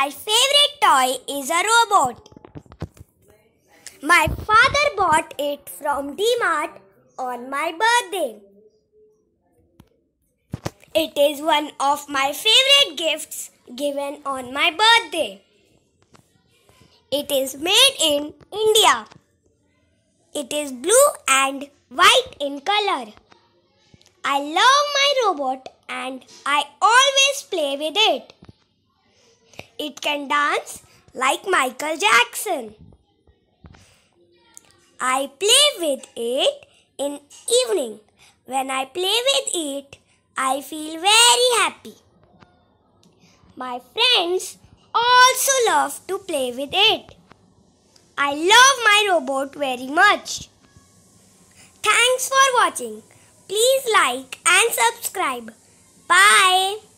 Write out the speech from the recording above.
My favorite toy is a robot. My father bought it from D-Mart on my birthday. It is one of my favorite gifts given on my birthday. It is made in India. It is blue and white in color. I love my robot and I always play with it. It can dance like Michael Jackson. I play with it in evening. When I play with it, I feel very happy. My friends also love to play with it. I love my robot very much. Thanks for watching. Please like and subscribe. Bye.